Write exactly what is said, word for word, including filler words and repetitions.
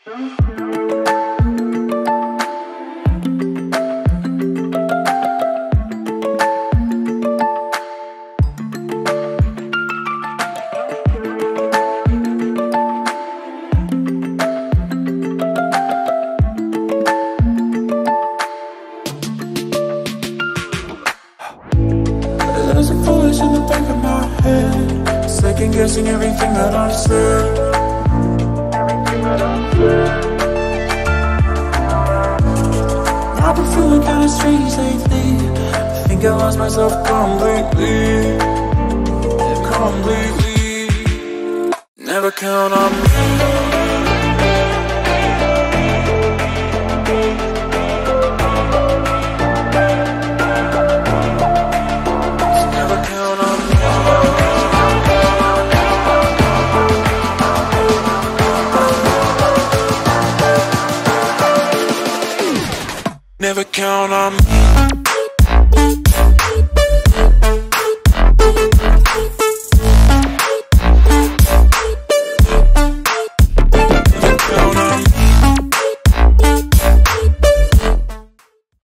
There's a voice in the back of my head, second guessing everything that I've said. Everything that I've said. I've been feeling kinda strange lately. I think I lost myself completely, completely. Never count on me. Never count on me.